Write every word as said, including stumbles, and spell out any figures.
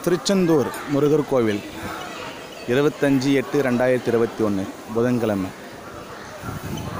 திருச்செந்தூர் முருகர் கோவில் இருபத்தஞ்சி எட்டு ரெண்டாயிரத்தி இருபத்தி ஒன்று புதன்கிழமை.